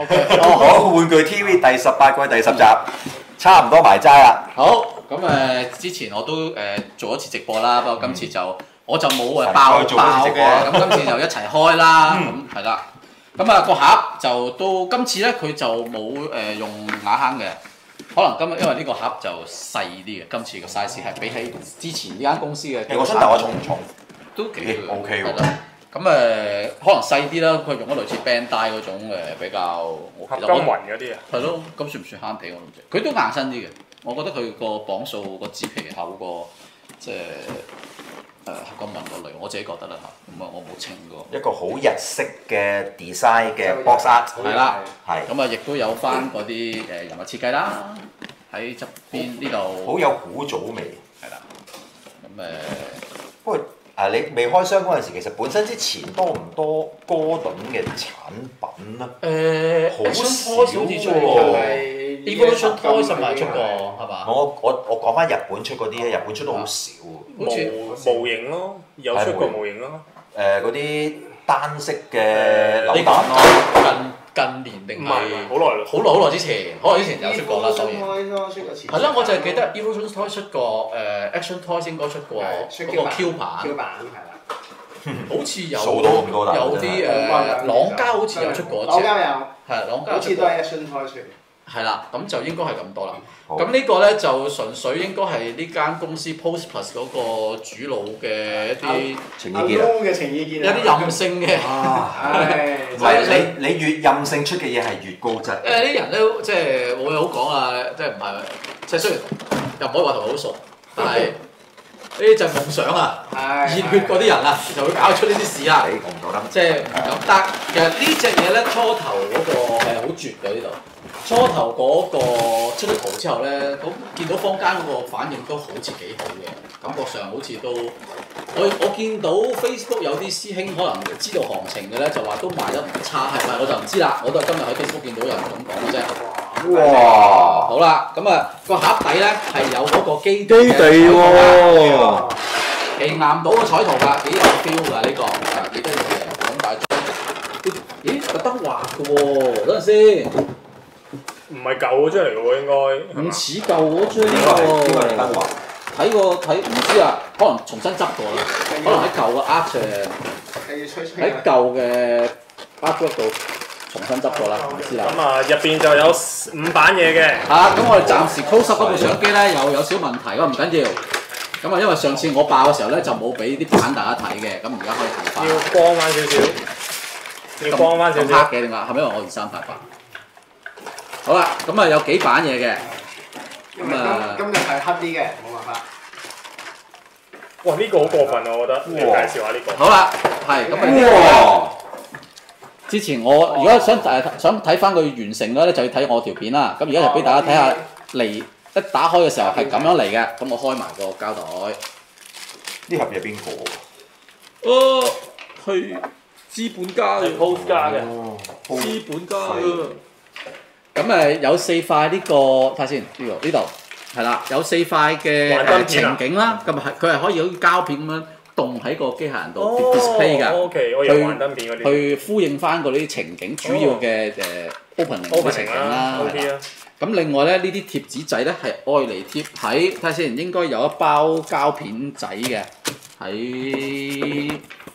好，玩具 TV 第18季第10集，差唔多埋齋啦。 好，咁之前我都做一次直播啦，不過今次就我就冇爆嘅，咁今次就一齊開啦，咁係啦。咁個盒就到今次咧，佢就冇用瓦坑嘅，可能因為呢個盒就細啲嘅，今次個 size 係比起之前呢間公司嘅。 個身頭重唔重？ 都幾 OK 喎。 咁可能細啲啦，佢用咗類似 Bandai 嗰種比較合金雲嗰啲啊。 係咯，咁算唔算慳皮我都唔知。佢都硬身啲嘅，我覺得佢個磅數個紙皮厚過即係合金雲嗰類，我自己覺得啦嚇。咁我冇稱過。 一個好日式嘅 design 嘅 box art 係啦， 係。 咁亦都有翻嗰啲人物設計啦，喺側邊呢度。 好有古早味。 係啦。咁不過你未開箱嗰陣時，其實本身之前多唔多哥頓嘅產品咧？好少好似出過，Evolution Toys 係咪出過係嘛？ 我講翻日本出嗰啲咧，日本出到好少喎。 好似模型咯，有出過模型咯。 嗰啲單色嘅扭蛋咯。 近年定係好耐啦， 好耐之前，好耐之前有出過啦，當然。係啦，我就係記得 Evolution Toys 出過，Action Toys 應該出過嗰個 Q 版。 Q 版係啦。 好似有數到咁多啦。 有啲朗膠好似有出過。 朗膠有。 係朗膠。 好似都係 Action Toys 出。 係啦，咁就應該係咁多啦。咁呢個咧就純粹應該係呢間公司 Post Plus 嗰個主腦嘅一啲情意結啊！ 嘅情意結一啲任性嘅。 唔係你越任性出嘅嘢係越高質。 啲人都即係冇嘢好講啊！即係唔係即係雖然又唔可以話同佢好熟，但係呢啲就係夢想啊！熱血嗰啲人啊，就會搞出呢啲事啊！ 我唔夠膽。 即係咁，但其實呢隻嘢咧，初頭嗰個係好絕嘅呢度。初頭嗰個出咗圖之後咧，咁見到坊間嗰個反應都好似幾好嘅，感覺上好似都我見到 Facebook 有啲師兄可能知道行情嘅咧，就話都賣得唔差，係咪？我就唔知啦，我都係今日喺 Facebook 見到有人咁講嘅啫。哇！好啦，咁個盒底咧係有嗰個基地喎，旗艦島嘅彩圖㗎，幾有 feel 㗎呢個，幾得意嘅，咁大張。咦？特登畫嘅喎，等陣先。 唔係舊嗰張嚟嘅喎，應該。 唔似舊嗰張喎。 邊個嚟㗎？ 睇唔知啊，可能重新執過啦，可能喺舊嘅 art 喺舊嘅 artwork 度重新執過啦，唔知啦。 咁入邊就有5版嘢嘅。 咁我哋暫時 close up 嗰部相機咧又有少問題，咁唔緊要。咁因為上次我爆嘅時候咧就冇俾啲版大家睇嘅，咁而家可以睇翻。 要光翻少少。要光翻少少。 黑嘅點解？係咪因為我2388？好啦，咁有幾版嘢嘅。 今日係黑啲嘅，冇辦法。 哇！呢個好過分啊，我覺得。你介紹下呢個。 好啦，係咁之前我如果想睇翻佢完成咧，就要睇我條片啦。咁而家就俾大家睇下嚟一打開嘅時候係咁樣嚟嘅。咁我開埋個膠袋。 呢盒嘢邊個？ 係資本家嘅。 Post 家嘅。 資本家嘅。咁有4塊呢個睇下先，呢度係啦，有4塊嘅情景啦。咁佢係可以好似膠片咁樣棟喺個機械人度 display 㗎。 OK，我有幻燈片嗰啲。 去呼應翻嗰啲情景，主要嘅opening 嘅情景啦。咁另外咧，呢啲貼紙仔咧係愛嚟貼喺睇下先，應該有一包膠片仔嘅喺。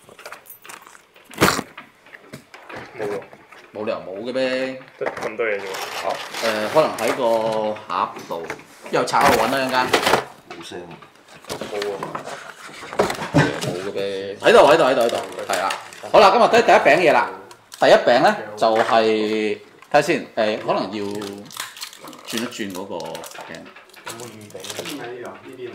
冇理由冇嘅咩？ 得咁多嘢啫喎。 可能喺個盒度，又拆開揾啦一陣間。 冇聲。 冇喎。 冇嘅咩？喺度，係啦。好啦，今日第一餅嘢啦。第一餅咧就係睇下先，可能要轉一轉嗰個餅。 有冇預備？呢邊。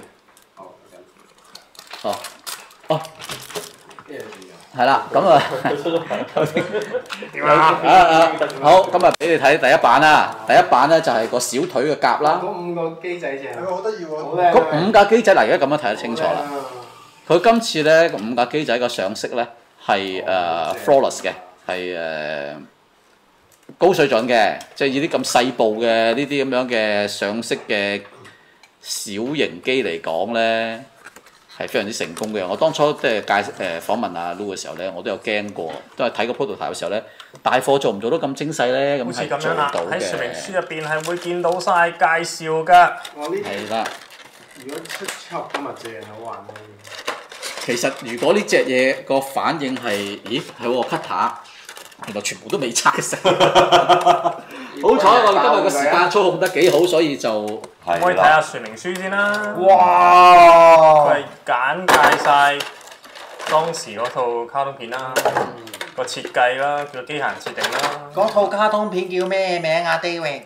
哦。係啦，咁好，今日俾你睇第一版啦。第一版咧就係個小腿嘅甲啦。 嗰5個機仔正。 好得意喎！ 嗰5架機仔嗱，而家咁樣睇得清楚啦。佢今次咧5架機仔個上色咧係flawless 嘅，係高水準嘅，即係以啲咁細部嘅呢啲咁樣嘅上色嘅小型機嚟講咧， 係非常之成功嘅。我當初即係訪問阿 Lu 嘅時候咧，我都有驚過，都係睇個 prototype 嘅時候咧，大貨做唔做到咁精細咧？咁係做到嘅。 喺說明書入邊係會見到晒介紹㗎。 係啦。 如果出盒今日最好玩咧。 其實如果呢隻嘢個反應係，咦係喎 cutter，原來全部都未拆成。好彩我哋今日個時間操控得幾好，所以就可以睇下說明書先啦。 哇！ 佢係簡介晒當時嗰套卡通片啦，個設計啦，個機械人設定啦。 嗰套卡通片叫咩名啊 ？David？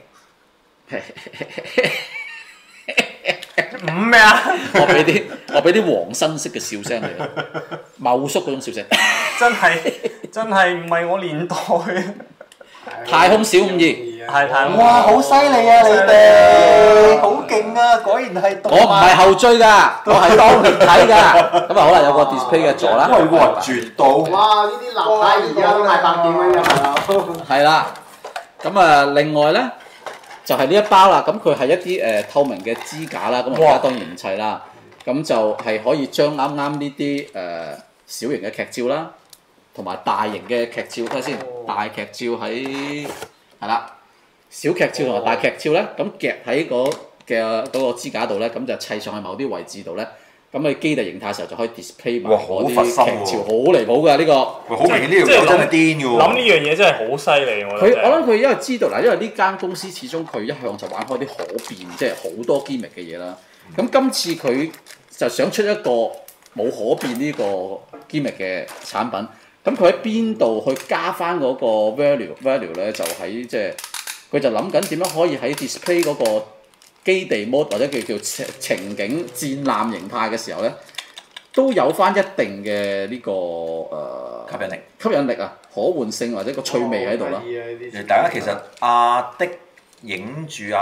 咩啊？ 我俾啲黃新式嘅笑聲你，茂叔嗰種笑聲。 真係唔係我年代啊！ 太空小52， 太空。 哇！好犀利啊！你哋好勁啊！果然係動漫。 我唔係後追㗎，我係當年睇㗎。咁啊好啦，有個 display 嘅座啦。 哇！絕到。 哇！呢啲立牌而家都賣100幾蚊㗎嘛。 係啦。咁啊，另外咧就係呢一包啦。咁佢係一啲透明嘅支架啦。咁而家當然唔砌啦。咁就係可以將啱啱呢啲小型嘅劇照啦。同埋大型嘅劇照，睇下先。大劇照喺係啦，小劇照同埋大劇照咧，咁夾喺嗰個支架度咧，咁就砌上去某啲位置度咧，咁你基地形態嘅時候就可以 display 埋嗰啲劇照，好離譜㗎呢個。 好明顯呢樣嘢真係癲㗎喎！ 諗呢樣嘢真係好犀利我諗佢因為知道嗱，因為呢間公司始終佢一向就玩開啲可變，即係好多 gimmick 嘅嘢啦。咁今次佢就想出一個冇可變呢個 gimmick 嘅產品。咁佢喺邊度去加翻嗰個 value 咧？就喺即係佢就諗緊點樣可以喺 display 嗰個基地 mode 或者叫情景戰艦形態嘅時候咧，都有翻一定嘅呢個吸引力啊，可換性或者個趣味喺度啦。 大家其實的影住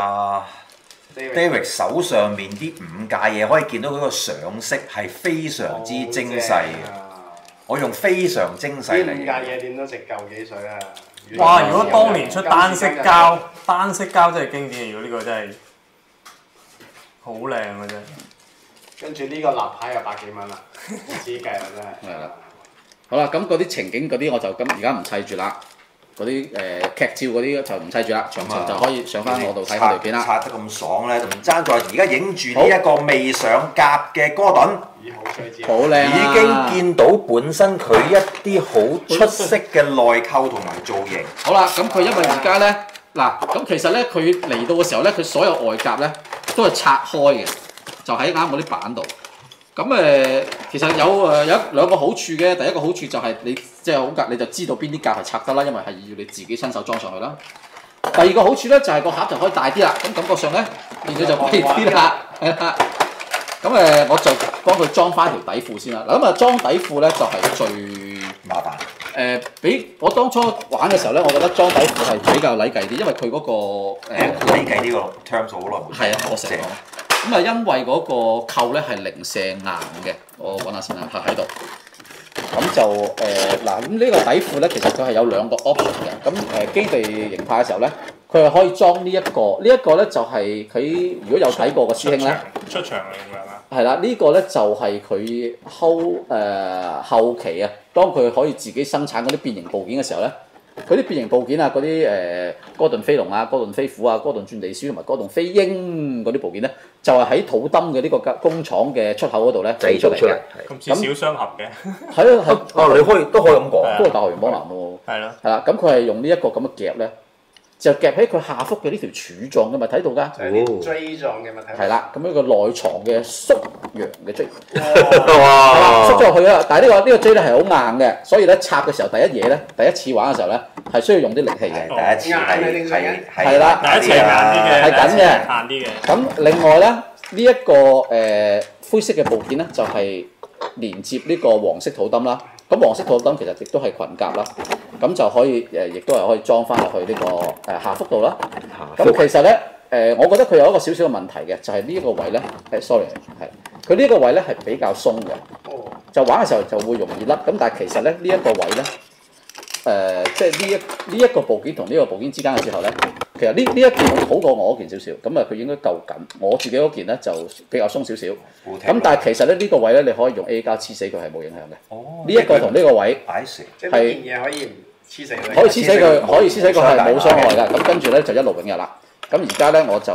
David 手上面啲5架嘢，可以見到佢個上色係非常之精細嘅。我用非常精細嚟。 呢5架嘢點都值嚿幾水啊！ 哇！如果當年出單色膠真係經典。如果呢個真係好靚啊！真係。跟住呢個立牌又100幾蚊啦，唔知計啦真係。 係啦。好啦，咁嗰啲情景嗰啲我就而家唔砌住啦。嗰啲劇照嗰啲就唔砌住啦，詳情就可以上翻我度睇條片啦。 刷得咁爽咧，就唔爭在而家影住呢一個未上甲嘅哥頓。 好靚啊！ 已經見到本身佢一啲好出色嘅內構同埋造型。 好啦，咁佢因為而家咧嗱，咁其實咧佢嚟到嘅時候咧，佢所有外甲咧都係拆開嘅，就喺啱嗰啲板度。咁其實有兩個好處嘅。第一個好處就係你即係好夾，你就知道邊啲甲係拆得啦，因為係要你自己親手裝上去啦。第二個好處咧就係個盒就可以大啲啦，咁感覺上咧變咗就貴啲啦，係啦。咁我就幫佢裝翻條底褲先啦。嗱咁裝底褲咧就係最麻煩。 比我當初玩嘅時候咧，我覺得裝底褲係比較禮計啲，因為佢嗰個禮計呢個 terms 好耐冇。 係啊，我成日講。咁因為嗰個扣咧係零舍硬嘅，我揾下先啦，喺度。咁就嗱，咁呢個底褲咧，其實佢係有2個 option 嘅。咁基地形態嘅時候咧，佢係可以裝呢一個。呢一個咧就係佢如果有睇過嘅師兄咧， 出場嚟㗎嘛。 係啦，呢個咧就係佢後期啊，當佢可以自己生產嗰啲變形部件嘅時候咧。佢啲變形部件啊，嗰啲哥頓飛龍啊、哥頓飛虎啊、哥頓轉地書同埋哥頓飛鷹嗰啲部件咧，就係喺土墩嘅呢個工廠嘅出口嗰度咧製出嚟嘅。 咁似小雙盒嘅。 係啊，係。 你都可以咁講， 都係大學元邦男喎。 係咯。 係啦，咁佢係用呢一個咁嘅夾咧，就夾喺佢下腹嘅呢條柱狀嘅咪睇到㗎。 就係啲錐狀嘅物體。 係啦，咁樣個內藏嘅縮陽嘅錐。 哇！ 縮咗落去啦，但係呢個錐咧係好硬嘅，所以咧插嘅時候第一次玩嘅時候咧係需要用啲力氣嘅。 第一次係啦， 第一次係硬啲嘅， 係緊嘅， 硬啲嘅。 咁另外咧呢一個灰色嘅部件咧就係連接呢個黃色土墩啦。咁黃色土墩其實亦都係裙甲啦，咁就可以亦都係可以裝翻落去呢個下腹度啦。咁其實咧我覺得佢有一個少少嘅問題嘅，就係呢一個位咧，sorry 係佢呢一個位咧係比較鬆嘅，就玩嘅時候就會容易甩。咁但係其實咧呢一個位咧即係呢一個部件同呢個部件之間嘅時候咧， 其實呢一件好過我嗰件少少，咁啊佢應該夠緊。我自己嗰件咧就比較鬆少少。咁但係其實咧呢個位咧你可以用 A 膠黐死佢係冇影響嘅。 哦， 呢一個同呢個位即係呢件嘢可以唔黐死佢。 可以黐死佢，可以黐死佢係冇傷害㗎。咁跟住咧就一勞永逸啦。咁而家咧我就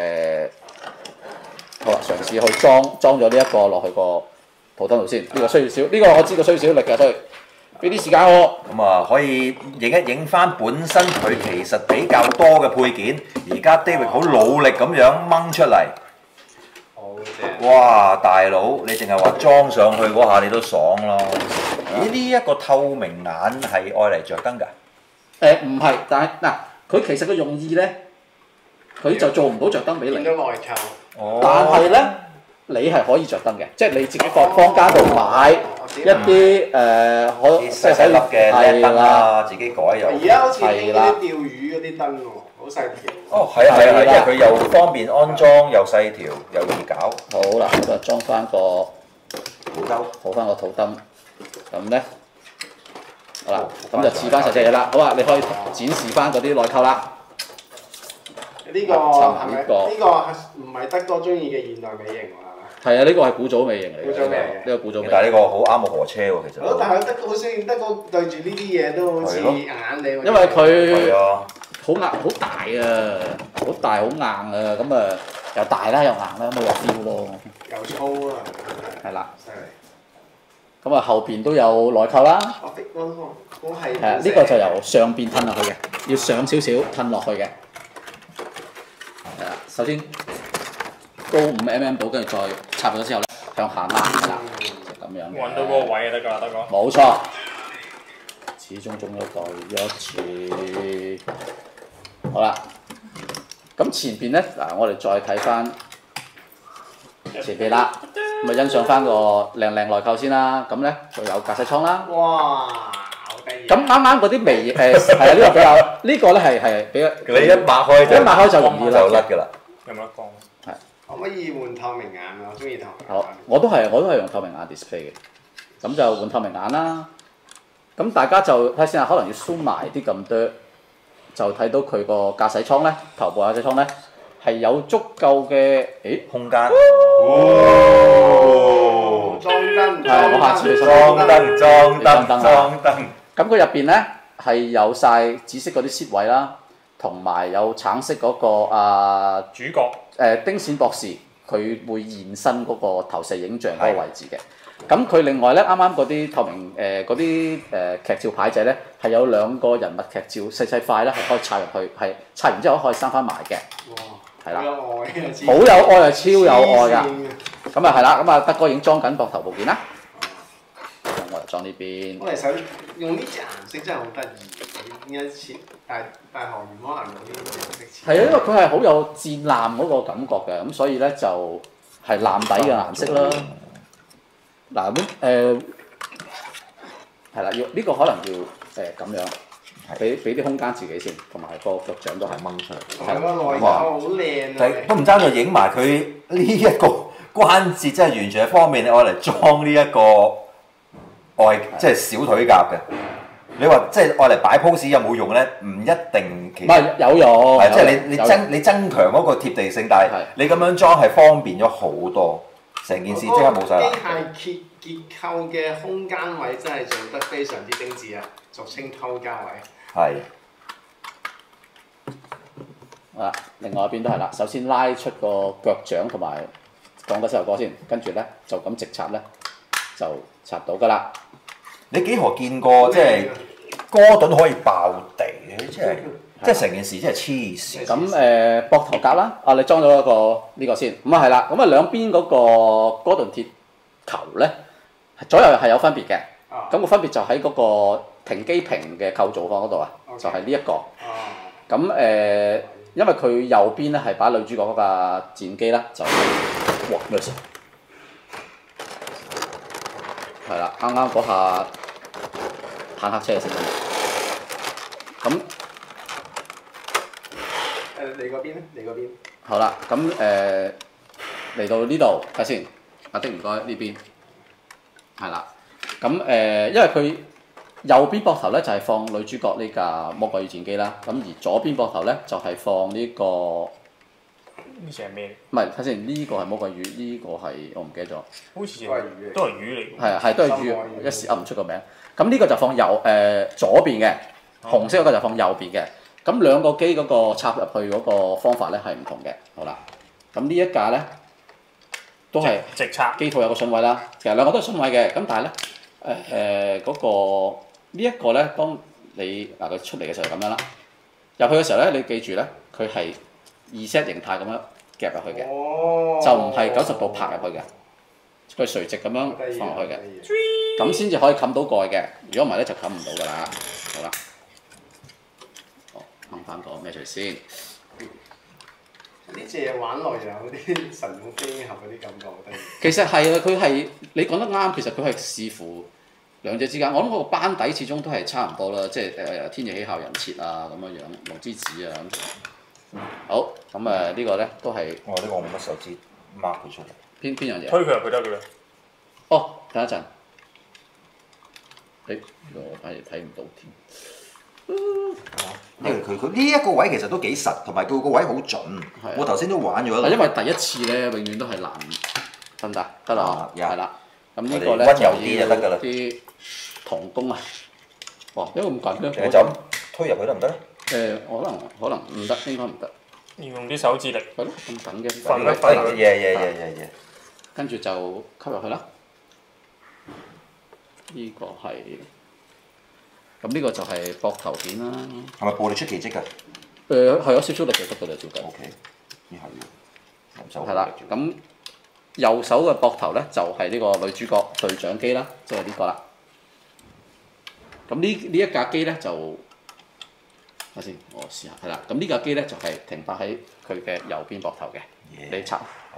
好啦，嘗試去裝咗呢一個落去個圖燈度先。呢個需要少，呢個我知道需要少力嘅，所以俾啲時間我。 咁啊，可以影一影翻本身佢其實比較多嘅配件，而家 David 好努力咁樣掹出嚟。 好正！ 哇，大佬，你淨係話裝上去嗰下你都爽咯。咦？呢一個透明眼係愛嚟着燈㗎？ 唔係，但係嗱，佢其實個用意咧，佢就做唔到着燈俾你。 見到內扣。 哦。 但係咧，你係可以着燈嘅，即係你自己坊間度買一啲可即係細粒嘅 LED 燈啊，自己改又。 而家好似興嗰啲釣魚嗰啲燈喎，好細條。 哦，係啊係啊，因為佢又方便安裝，又細條，又易搞。 好啦，咁啊裝翻個土兜， 好翻個土燈，咁咧，好啦，咁就試翻實隻嘢啦。好啊，你可以展示翻嗰啲內扣啦。 呢個係咪？呢個唔係德哥中意嘅現代美型喎，係咪？ 係啊，呢個係古早美型嚟嘅。 古早味嘅。 呢個古早味。 但係呢個好啱我河車喎，其實。 但係德哥好似德哥對住呢啲嘢都好似眼你。 因為佢係啊。 好硬好大啊，好大好硬啊，咁啊又大啦又硬啦，咁咪有 feel 咯。 又粗啊！ 係啦。 犀利。 咁啊後邊都有內扣啦。 我係。 係啊，呢個就由上邊褪落去嘅，要上少少褪落去嘅。係啦，首先高5mm到，跟住再插咗之後咧，向下拉啦，就咁樣嘅。 揾到嗰個位就得㗎啦，得個。 冇錯。始終仲有第一次。好啦，咁前邊咧嗱，我哋再睇翻前邊啦，咁啊欣賞翻個靚內扣先啦。咁咧就有駕駛艙啦。 哇！好得意。 咁啱啱嗰啲微係啊，呢個比較呢個咧係比較。 你一擘開就一擘開就容易啦。 就甩㗎啦。 有冇得光？ 係。 可唔可以換透明眼啊？我中意透明眼。 好，我都係用透明眼 display 嘅，咁就換透明眼啦。咁大家就睇先啊，可能要 zoom 埋啲咁多，就睇到佢個駕駛艙咧，頭部駕駛艙咧係有足夠嘅， 空間。 哦！裝燈。 係，我下次去裝燈。 咁佢入邊咧係有晒紫色嗰啲飾位啦，同埋有橙色嗰個主角。 丁閃博士佢會現身嗰個投射影像嗰個位置嘅。咁佢另外咧，啱啱嗰啲透明嗰啲劇照牌仔咧，係有兩個人物劇照細細塊咧，係可以插入去，係插完之後可以閂翻埋嘅。 哇！ 係啦。 好有愛啊！ 好有愛啊！超有愛㗎。咁啊係啦，咁啊德哥已經裝緊膊頭部件啦。咁我就裝呢邊。 我哋想用呢隻顏色真係好得意，點解似大航員可能用呢啲顏色似？ 係啊，因為佢係好有戰艦嗰個感覺嘅，咁所以咧就係藍底嘅顏色啦。嗱咁係啦，要呢個可能要咁樣，俾啲空間自己先，同埋個腳掌都係掹出嚟。 係個內扣好靚啊！ 都唔爭在影埋佢呢一個關節，真係完全係方便你愛嚟裝呢一個即係小腿甲嘅。你話即係愛嚟擺 pose 有冇用咧？唔一定，其實唔係有用。 係即係你增強嗰個貼地性，但係你咁樣裝係方便咗好多，成件事即刻冇晒啦。 機械結構嘅空間位真係做得非常之精緻啊，俗稱偷家位。 係。 啊，另外一邊都係啦，首先拉出個腳掌同埋講多首歌先，跟住咧就咁直插咧就插到㗎啦。 你幾何見過即係哥頓可以爆地嘅，即係成件事真係黐線。 咁膊頭架啦，你裝咗一個呢個先，咁啊係啦，咁啊兩邊嗰個哥頓鐵球咧，左右係有分別嘅。咁個分別就喺嗰個停機坪嘅構造方嗰度啊，就係呢一個。咁因為佢右邊咧係擺女主角嗰架戰機啦，就哇咩事？係啦，啱啱嗰下坦克車嘅聲音。咁你嗰邊咧？你嗰邊？ 好啦，咁嚟到呢度睇先，阿的唔該呢邊，係啦。咁因為佢右邊膊頭咧就係放女主角呢架魔鬼與戰機啦，咁而左邊膊頭咧就係放呢個呢隻係咩？ 唔係睇先，呢個係魔鬼魚，呢個係我唔記得咗。 好似都係魚嚟。 都係魚嚟。 係都係魚，一時噏唔出個名。咁呢個就放左邊嘅，紅色嗰個就放右邊嘅。咁兩個機嗰個插入去嗰個方法咧係唔同嘅。好啦，咁呢一架咧都係直插。 機套有個順位啦，其實兩個都係順位嘅。咁但係咧嗰個呢一個咧，當你嗱佢出嚟嘅時候就咁樣啦。入去嘅時候咧，你記住咧，佢係2set 形態咁樣夾入去嘅，就唔係90度拍入去嘅，佢垂直咁樣放入去嘅，咁先至可以冚到蓋嘅。如果唔係咧，就冚唔到㗎啦。好啦，掹翻個咩錘先？ 呢隻嘢玩落又有啲神勇飛俠嗰啲感覺，得意。 其實係啊，佢係你講得啱，其實佢係視乎兩者之間。我諗個班底始終都係差唔多啦，即係天野喜孝人設啊咁樣樣，龍之子啊咁。好，咁呢個咧都係我呢個我冇乜手指 mark 佢出嚟。 邊樣嘢？ 推佢入去得㗎啦。 哦，等一陣。我反而睇唔到添。 因為佢呢一個位其實都幾實，同埋佢個位好準。我頭先都玩咗啦。 因為第一次咧，永遠都係難，得唔得？得啦，係啦。咁呢個咧溫柔啲就得㗎啦。 啲童工啊，哇！因為咁緊咧， 我就咁推入去得唔得咧？ 可能唔得，應該唔得。 要用啲手指力。 係咯，咁緊嘅。 瞓嘢。 跟住就吸入去啦。呢個係。咁呢個就係膊頭片啦。 係咪暴力出奇蹟㗎？ 係有少少力就得㗎啦，照計。 O K，呢係係啦，咁右手嘅膊頭咧就係呢個女主角對講機啦，即係呢個啦。咁呢一架機咧就，睇下先，我試下係啦。咁呢架機咧就係停泊喺佢嘅右邊膊頭嘅，你插。 好。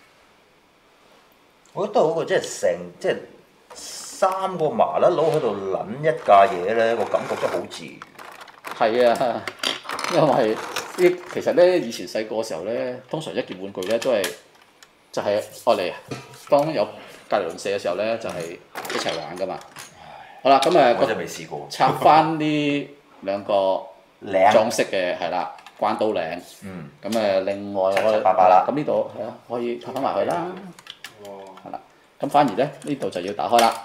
我覺得好過即係3個麻甩佬喺度撚一架嘢咧，個感覺真係好自然。 係啊，因為其實咧以前細個嘅時候咧，通常一件玩具咧都係就係愛嚟當有隔離鄰舍嘅時候咧，就係一齊玩噶嘛。好啦，咁我真係未試過。 插翻呢兩個領裝飾嘅係啦，關刀領。咁另外我八啦。 咁呢度係啊，可以插翻埋去啦。係啦，咁反而咧呢度就要打開啦。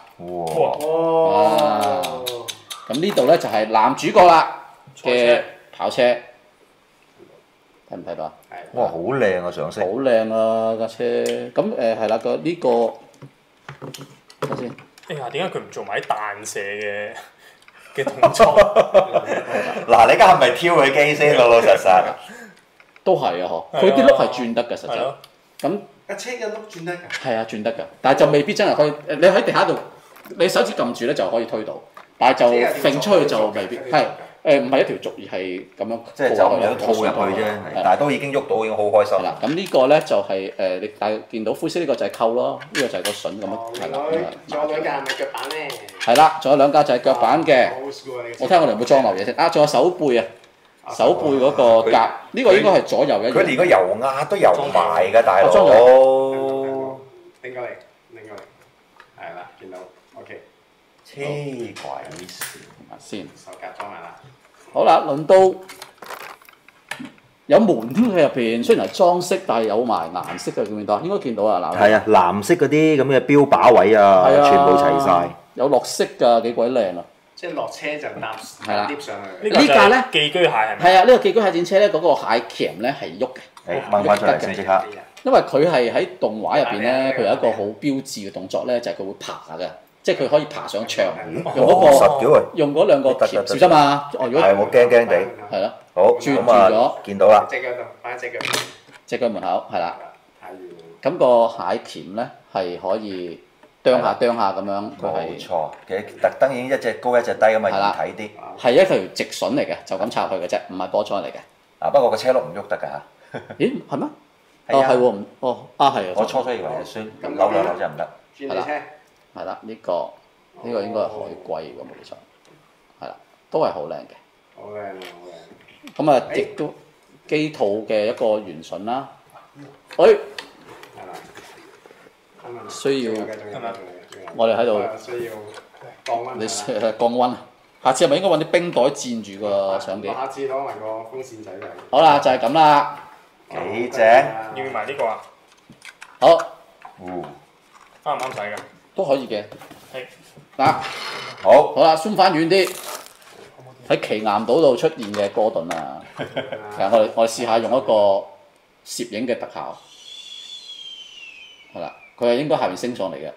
哇！ 咁呢度咧就係男主角啦嘅跑車，睇唔睇到啊？ 哇！好靚啊，上色。 好靚啊架車，咁係啦個呢個睇先。 哎呀，點解佢唔做埋啲彈射嘅動作？ 嗱，你而家係咪挑佢機先？老實。 都係啊，嗬！佢啲轆係轉得嘅，實際。咁架車嘅轆轉得㗎。係啊，轉得㗎，但係就未必真係可以。你喺地下度，你手指撳住咧就可以推到，但係就揈出去就未必係。唔係一條軸，而係咁樣即係就咁樣套入去啫，但係都已經喐到，已經好開心。 啦，咁呢個咧就係你大見到灰色呢個就係扣咯，呢個就係個筍咁樣，係啦。 仲有兩架係咪腳板咧？ 係啦，仲有兩架就係腳板嘅。我睇下我哋有冇裝漏嘢先。仲有手背啊，手背嗰個夾，呢個應該係左右一樣。 佢連個油壓都油埋㗎，大佬。 拎過嚟，係啦，見到 OK。 黐鬼線先。 手夾裝埋啦。 好啦，輪到有門添喺入邊，雖然係裝飾，但係有埋顏色嘅，見唔見到啊？應該見到啊，嗱。 係啊，藍色嗰啲咁嘅標靶位啊，全部齊晒。 有綠色㗎，幾鬼靚啊！ 即係落車就搭 lift 上去。 呢架咧寄居蟹係咪？ 係啊，呢個寄居蟹戰車咧，嗰個蟹鉗咧係喐嘅。 掹翻出嚟先即刻。 因為佢係喺動畫入邊咧，佢有一個好標誌嘅動作咧，就係佢會爬嘅。即係佢可以爬上牆，用嗰兩個鉗，小心啊！如果係我驚地， 係咯， 好轉咗， 見到啦， 隻腳度，擺喺隻腳， 隻腳門口係啦。咁個蟹鉗咧係可以啄下咁樣，佢係冇錯，其實特登已經一隻高一隻低咁啊，易睇啲。 係一條直筍嚟嘅，就咁插入去嘅啫，唔係波裝嚟嘅。 啊，不過個車轆唔喐得㗎嚇。 咦？係咩？係喎，係啊。 我初初以為係算扭兩扭真係唔得。 轉車。 係啦，呢個應該係海龜喎，冇錯。係啦，都係好靚嘅。 好靚啊！好靚。 咁啊，亦都機套嘅一個圓筍啦。需要我哋喺度。 需要。 你降溫啊！下次係咪應該揾啲冰袋墊住個相機？ 下次攞埋個風扇仔嚟。 好啦，就係咁啦。 幾正？ 要埋呢個啊？ 好， 啱唔啱使㗎？ 都可以嘅。 係。 嗱， 好啦，鬆翻遠啲。喺奇岩島度出現嘅哥頓啊！其實我哋試下用一個攝影嘅特效，係啦，佢係應該下面升上嚟嘅。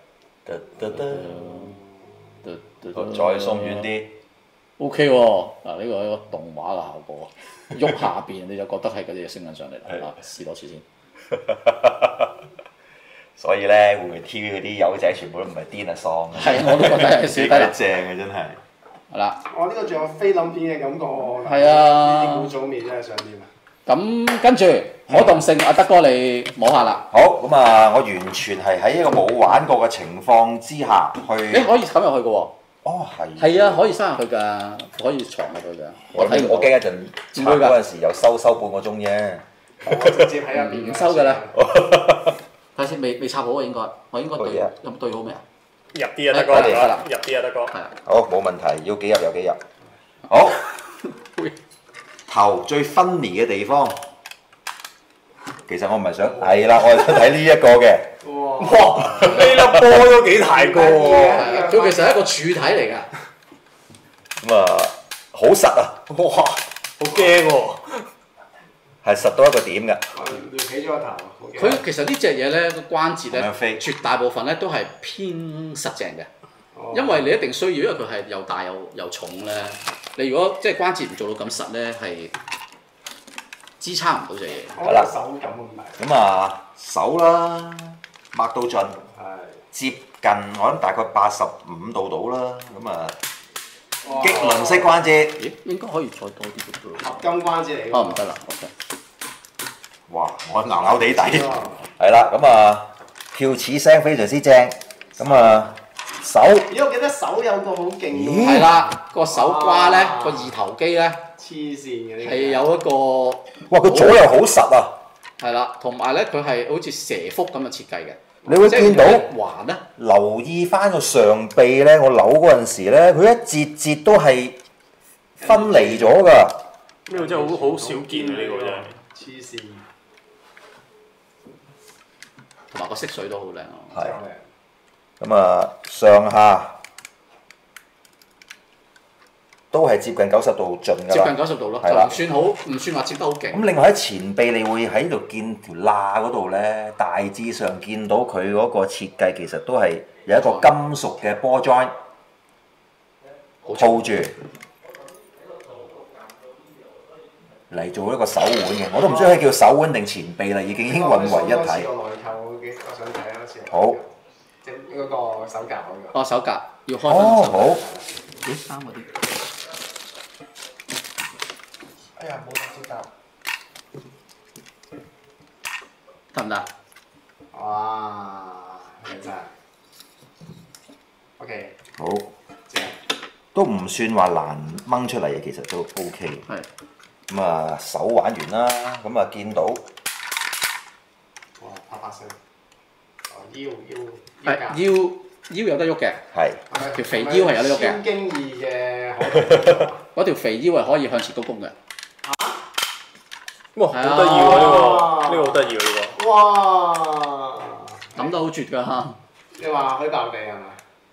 再鬆遠啲。 O.K. 喎，嗱呢個係一個動畫嘅效果，喐下邊你就覺得係嗰啲嘢升緊上嚟啦。啊，試多次先。 所以咧，會唔會 TV 嗰啲友仔全部都唔係癲啊喪？ 係，我都覺得係少低啦。 正嘅真係。 係啦。 我呢個仲有菲林片嘅感覺喎。 係啊。 呢啲古早味真係想點啊？ 咁跟住可動性，阿德哥你摸下啦。 好，咁啊，我完全係喺一個冇玩過嘅情況之下去。 誒，可以冚入去嘅喎。 哦，係。 係啊，可以塞入去㗎，可以藏入去㗎。 我驚一陣拆嗰陣時又收半個鐘啫。 我直接喺入邊唔收㗎啦。睇先，未插好啊，應該。我應該對，有冇對好未啊？ 入啲啊，德哥，入啲啊，德哥。係啊。 好，冇問題，要幾入有幾入。好。頭最 funny 嘅地方，其實我唔係想，係啦，我係想睇呢一個嘅。 哇！呢粒波都幾大個喎， 佢其實係一個柱體嚟㗎。 咁啊，好實啊！ 哇！好驚喎， 係實到一個點㗎。 撩起咗個頭。 佢其實呢隻嘢咧個關節咧， 絕大部分咧都係偏實淨嘅，因為你一定需要，因為佢係又大又重咧。你如果即係關節唔做到咁實咧，係支撐唔到隻嘢。 係啦， 手感咁大。 咁啊，手啦，擘到盡，接近我諗大概85度到啦。咁啊，棘輪式關節。 咦？應該可以再多啲嘅噃。 合金關節嚟。 哦，唔得啦，OK。 哇！我咬地底。係啦，咁啊，跳齒聲非常之正。咁啊。手， 咦！我記得手有個好勁嘅， 係啦，個手瓜咧，個二頭肌咧， 黐線嘅， 係有一個， 哇！佢左右好實啊， 係啦，同埋咧佢係好似蛇腹咁嘅設計嘅， 你會見到環咧， 留意翻個上臂咧，我扭嗰陣時咧，佢一節節都係分離咗㗎。 呢個真係好少見啊！呢個真係黐線， 同埋個色水都好靚啊， 係。咁啊，上下都係接近90度盡㗎啦。 接近90度咯，就唔算好，唔算話接得好勁。 咁另外喺前臂，你會喺度見條罅嗰度咧，大致上見到佢嗰個設計其實都係有一個金屬嘅波 joint 套住嚟做一個手腕嘅，我都唔知佢叫手腕定前臂啦，已經混為一體。 我想睇一次。 好。 嗰個手夾嗰個。 哦，手夾要開分手。 好。 咦，三嗰啲。 哎呀，冇手夾。 得唔得？ 哇！靚真係。OK。 好。都唔算話難掹出嚟嘅，其實都 OK。 係。 咁啊，手玩完啦，咁啊見到。 哇！啪聲。腰有得喐嘅， 係條肥腰係有得喐嘅。 超經意嘅嗰條肥腰係可以向前高弓嘅。 哇！好得意喎呢個，呢個好得意喎呢個。哇！ 抌得好絕㗎。 你話可以爆地係咪？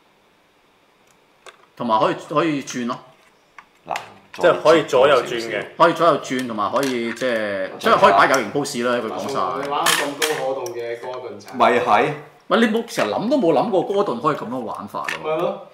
同埋可以轉咯。 嗱， 即係可以左右轉嘅。 可以左右轉，同埋可以即係可以擺有型 pose 啦。佢講晒。 你玩咁高可動嘅哥頓產。 咪係。 喂，你冇成日諗都冇諗過哥頓可以咁樣玩法咯。 咪咯。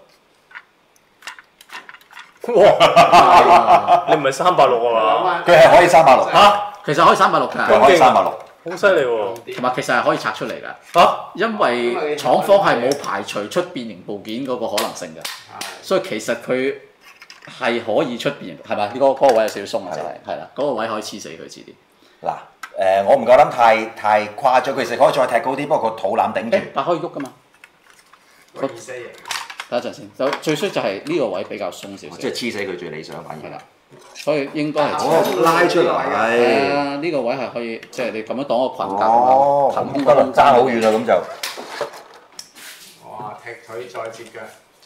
哇！你唔係360啊嘛？ 佢係可以360。 嚇，其實可以360㗎。 佢可以360。 好犀利喎！ 同埋其實係可以拆出嚟㗎。 嚇！ 因為廠方係冇排除出變形部件嗰個可能性嘅，所以其實佢係可以出變形，係咪？呢個位有少少鬆啊，就係啦，嗰個位可以黐死佢遲啲。 嗱，我唔夠膽太誇張，其實可以再踢高啲，不過個肚腩頂住。 但可以喐㗎嘛？ 個意思等一陣先，就最衰就係呢個位比較鬆少少。 即係黐死佢最理想，反而係啦。 所以應該係拉出嚟。 呢個位係可以，即係你咁樣擋個裙格咁樣，咁爭好遠啦，咁就。 哇！踢腿再接腳。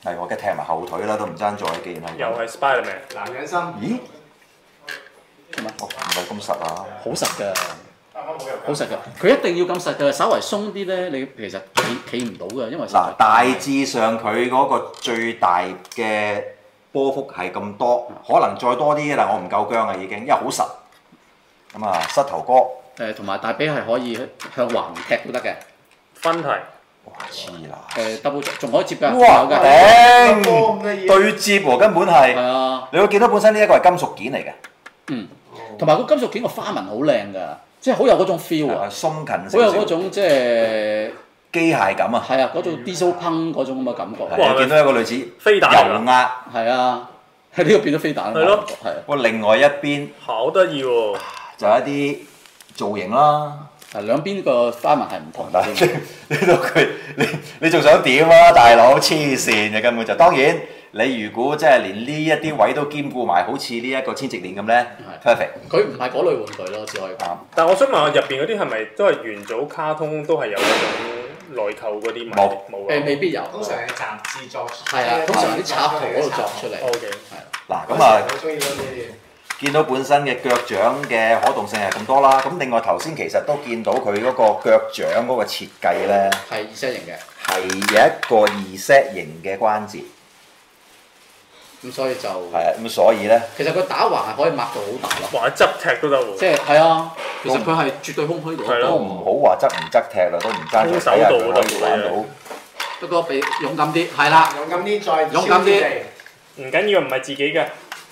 係我嘅踢埋後腿啦，都唔爭在，既然係。 又係 Spiderman。 男人心。 咦？ 咩？ 唔係咁實啊！ 好實㗎，好實㗎。佢一定要咁實㗎，稍為鬆啲咧，你其實企唔到㗎，因為嗱，大致上佢嗰個最大嘅波幅係咁多，可能再多啲，但我唔夠姜啊已經，因為好實。咁啊，膝頭哥。 同埋大髀係可以向橫踢都得嘅。 分題。 哇！黐乸。 double 仲可以接㗎。 哇！ 有㗎。 頂對接喎，根本係。 係啊。 你會見到本身呢一個係金屬件嚟嘅。 嗯。同埋個金屬件個花紋好靚㗎，即係好有嗰種 feel 啊。 鬆近好有嗰種即係機械感啊。 係啊，嗰種 diesel punk 嗰種咁嘅感覺。 哇！見到一個類似飛彈油壓。 係啊，係呢個變咗飛彈。 係咯。 係。 不過另外一邊好得意喎！ 就一啲造型啦。 兩邊個花紋係唔同嘅。 呢度佢你仲想點啊，大佬？黐線嘅根本就。當然你如果即係連呢一啲位都兼顧埋，好似呢一個千直鏈咁咧 ，perfect。 佢唔係嗰類玩具咯，只可以講。 但係我想問下入邊嗰啲係咪都係元祖卡通都係有嗰種內購嗰啲冇冇未必有。 通常係雜誌作。 係啊，通常啲插圖嗰度作出嚟。 O K。 係。 嗱咁啊。 好中意嗰啲。 見到本身嘅腳掌嘅可動性係咁多啦，咁另外頭先其實都見到佢嗰個腳掌嗰個設計咧， 係二 set 型嘅， 係有一個二 set 型嘅關節， 咁所以就係啊，咁所以咧， 其實佢打橫係可以擘到好大咯， 或者側踢都得喎。 即係係啊，其實佢係絕對空虛到， 都唔好話側唔側踢啦，都唔爭在睇下佢可以玩到。 不過俾勇敢啲，係啦， 勇敢啲再勇敢啲， 唔緊要，唔係自己嘅。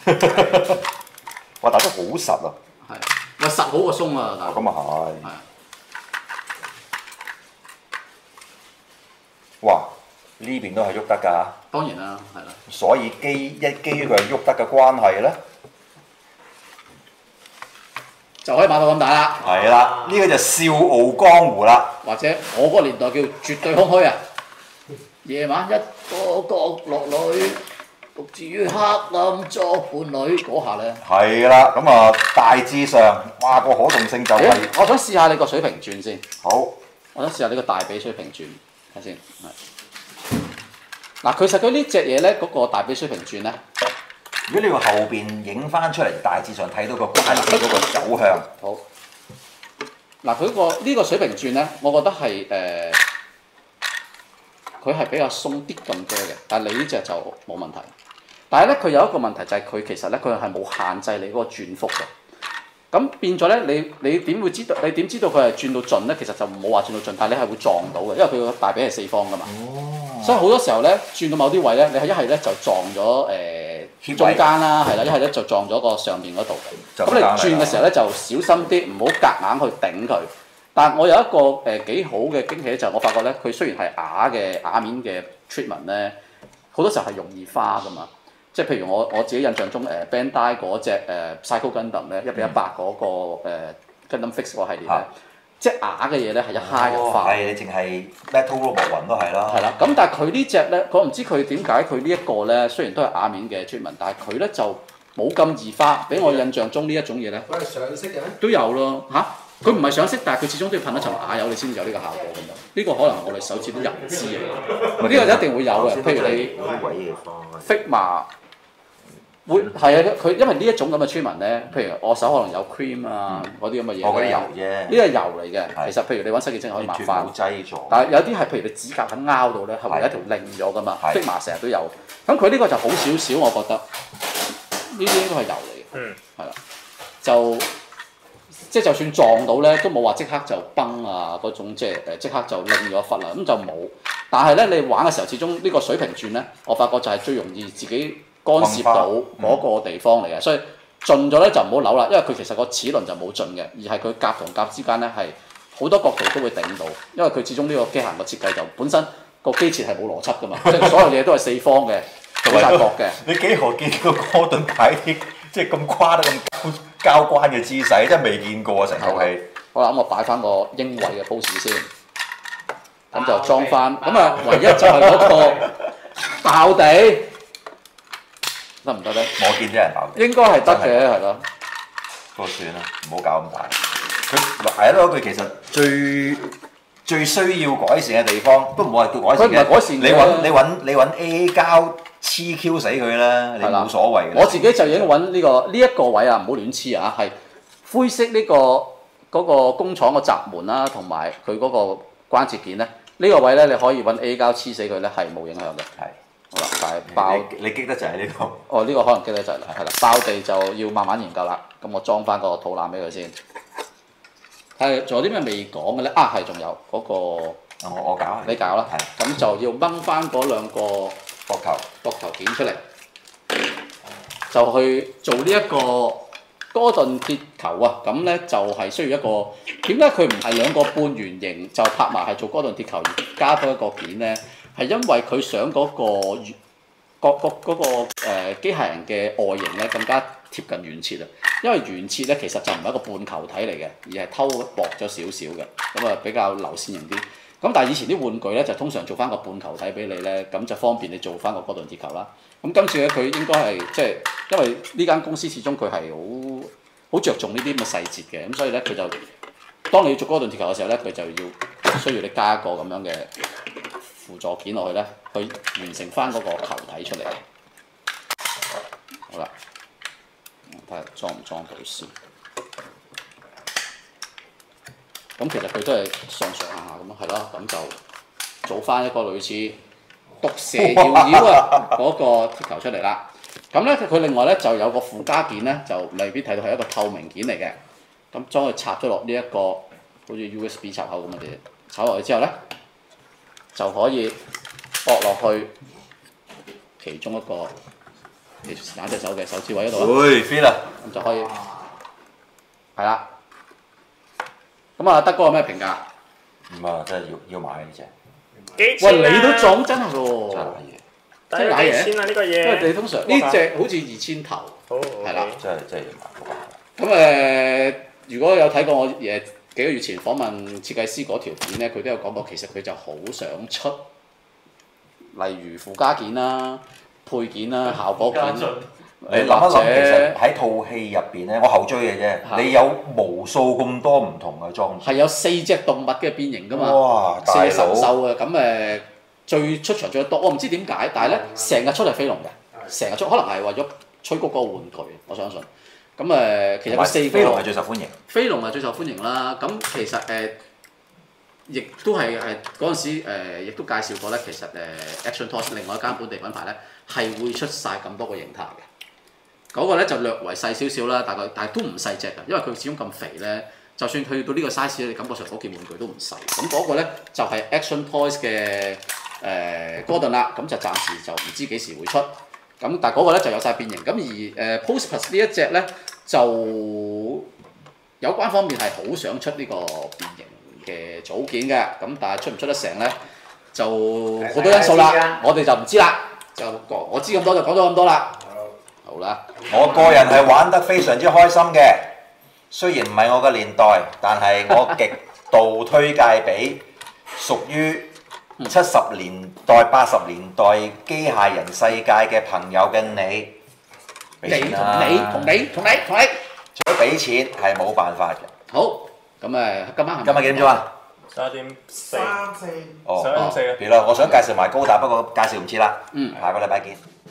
哇！打得好實啊！ 係，喂實好過鬆啊！ 咁啊係。 係。 哇！呢邊都係喐得㗎。 當然啦，係啦。 所以基於佢係喐得嘅關係咧， 就可以買到咁大啦。 係啦，呢個就笑傲江湖啦。 或者我嗰個年代叫絕對空虛啊！夜晚一個角落裏。獨自於黑暗作伴侶嗰下咧， 係啦，咁啊大致上，哇個可動性就係。 我想試下你個水平轉先。 好。 我想試下呢個大髀水平轉，睇先。嗱，其實佢呢隻嘢咧，嗰個大髀水平轉咧， 如果你要後邊影翻出嚟，大致上睇到個關節嗰個走向。 好。嗱，佢呢個水平轉咧，我覺得係佢係比較鬆啲咁多嘅，但係你呢隻就冇問題。但係咧，佢有一個問題就係佢其實咧，佢係冇限制你嗰個轉幅嘅。咁變咗咧，你點會知道？你點知道佢係轉到盡咧？其實就冇話轉到盡，但係你係會撞到嘅，因為佢個大髀係四方噶嘛。哦。所以好多時候咧，轉到某啲位咧，你係一係咧就撞咗中間啦，係啦，一係咧就撞咗個上面嗰度。咁你轉嘅時候咧，就小心啲，唔好夾硬去頂佢。但係我有一個幾好嘅驚喜就係我發覺咧，佢雖然係瓦面嘅 treatment 咧，好多時候係容易花噶嘛。即係譬如我自己印象中Bandai 嗰隻Psycho Gundam 咧1:100嗰個Gundam Fix 嗰系列咧，即係瓦嘅嘢咧係一揩就花。 係你淨係 Metal Robot 雲都係啦。 係啦，咁但係佢呢隻咧，我唔知佢點解佢呢一個咧，雖然都係瓦面嘅 treatment，但係佢咧就冇咁易花。俾我印象中呢一種嘢咧， 佢係上色嘅咩？ 都有咯嚇。佢唔係上色，但係佢始終都要噴一層瓦油，你先至有呢個效果咁樣。呢個可能我哋手指都人知嘅。呢個一定會有嘅，譬如你 Figma 會係啊，佢因為呢一種咁嘅 treatment咧，譬如我手可能有 cream 啊嗰啲咁嘅嘢。 我嗰啲油啫。 呢個係油嚟嘅，其實譬如你揾洗潔精可以抹翻。但係有啲係譬如你指甲喺拗度咧，係會有一條擰咗噶嘛。Figma 成日都有。咁佢呢個就好少少，我覺得呢啲應該係油嚟嘅。 嗯。 係啦，即係就算撞到咧，都冇話即刻就崩啊嗰種，即係即刻就擰咗忽啦，咁就冇。但係咧，你玩嘅時候，始終呢個水平轉咧，我發覺就係最容易自己干涉到嗰個地方嚟嘅，所以盡咗咧就唔好扭啦，因為佢其實個齒輪就冇盡嘅，而係佢甲同甲之間咧係好多角度都會頂到，因為佢始終呢個機械嘅設計就本身個機設係冇邏輯噶嘛，即係所有嘢都係四方嘅，冇殺角嘅。 你幾何見到哥頓擺啲即係咁誇得咁交關嘅姿勢，真係未見過啊！成套戲。 好啦，咁我擺翻個英偉嘅 pose 先，咁就裝翻。咁啊，唯一就係嗰個爆地得唔得咧？ 我見啲人爆地。 應該係得嘅，係咯。 不過算啦，唔好搞咁大。佢係咯，佢其實最最需要改善嘅地方，都唔好話叫改善佢唔係改善嘅你揾 A 膠黐 Q 死佢啦，你冇所謂嘅。 我自己就已經揾呢一個位啊，唔好亂黐啊，係灰色呢嗰個工廠個閘門啦，同埋佢嗰個關節件咧，呢個位咧你可以揾 A 膠黐死佢咧，係冇影響嘅。 係。 好啦，但係爆你激得就係呢度。 哦，呢個可能激得滯啦，係啦，爆地就要慢慢研究啦。咁我裝翻個肚腩俾佢先。係，仲有啲咩未講嘅咧？啊，係仲有嗰個。 我搞。 你搞啦。係。咁就要掹翻嗰兩個膊頭件出嚟，就去做呢一個哥頓鐵球啊！咁咧就係需要一個點解佢唔係兩個半圓形就拍埋係做哥頓鐵球，而加多一個件咧？係因為佢想嗰個機械人嘅外形咧更加貼近原設啊！因為原設咧其實就唔係一個半球體嚟嘅，而係偷薄咗少少嘅，咁啊比較流線型啲。咁但係以前啲玩具咧就通常做翻個半球體俾你咧，咁就方便你做翻個哥頓鐵球啦。咁今次咧佢應該係即係因為呢間公司始終佢係好着重呢啲咁嘅細節嘅，咁所以咧佢就當你要做哥頓鐵球嘅時候咧，佢就需要你加一個咁樣嘅輔助件落去咧，去完成翻嗰個球體出嚟。好啦，睇下裝唔裝到先。咁其實佢都係上上下下咁咯，係咯，咁就做翻一個類似毒蛇搖搖啊嗰個鐵球出嚟啦。咁咧佢另外咧就有個附加件咧，就未必睇到係一個透明件嚟嘅。咁將佢插咗落呢一個好似 USB 插口咁嘅嘢，插落去之後咧，就可以駁落去其中一個揀隻手嘅手指位嗰度啦。 會 fit 啦， 咁就可以係啦。咁啊，德哥有咩評價？ 唔啊，真係要買呢隻。 喂，你都撞真係喎！ 真係嘢， 抵幾錢啊？呢個嘢。 因為你通常呢隻好似2000頭，係啦， 真係要買。 咁如果有睇過我幾個月前訪問設計師嗰條片咧，佢都有講過，其實佢就好想出，例如附加件啦、配件啦、效果件。 你諗一諗，其實喺套戲入邊咧，我後追嘅啫。你有無數咁多唔同嘅裝置。 係有4隻動物嘅變形㗎嘛？ 哇！ 4隻神獸嘅，咁最出場最多，我唔知點解，但係咧成日出係飛龍嘅，成日出可能係為咗催谷嗰個玩具，我相信。咁其實佢4個飛龍係最受歡迎。 飛龍係最受歡迎啦。咁其實亦都係嗰陣時亦都介紹過咧，其實Action Toys 另外一間本地品牌咧係會出晒咁多個形態嘅。嗰個咧就略為細少少啦，但係都唔細隻㗎，因為佢始終咁肥咧，就算去到呢個 size，你感覺上嗰件玩具都唔細。咁嗰個咧就係 Action Toys 嘅哥頓啦，咁就暫時就唔知幾時會出。咁但係嗰個咧就有晒變形。咁而Postpass 呢一隻咧就有關方面係好想出呢個變形嘅組件嘅，咁但係出唔出得成咧就好多因素啦，我哋就唔知啦。就我知咁多就講咗咁多啦。好啦， 我個人係玩得非常之開心嘅，雖然唔係我嘅年代，但係我極度推介俾屬於70年代、80年代機械人世界嘅朋友嘅你。 同你， 除咗俾錢係冇辦法嘅。 好，咁今晚幾點鐘啊 11:04。 哦， 11:04啊。 別啦，我想介紹埋高達，不過介紹唔切啦。 嗯， 下個禮拜見。